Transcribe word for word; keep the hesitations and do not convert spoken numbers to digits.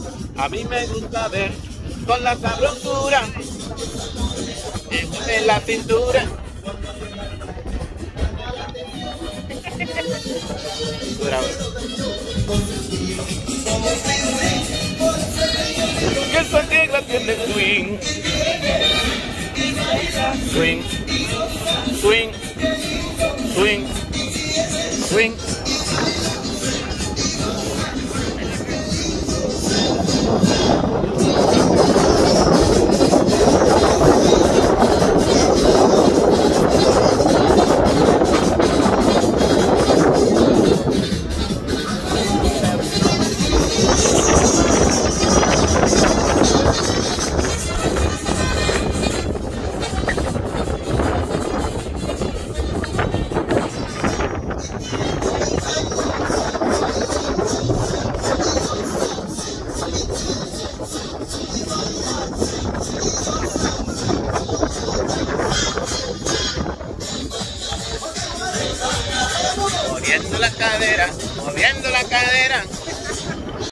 A mí me gusta ver con la sabrosura en la cintura. Que esa regla tiene swing, swing, swing, swing, swing. Moviendo la cadera, moviendo la cadera.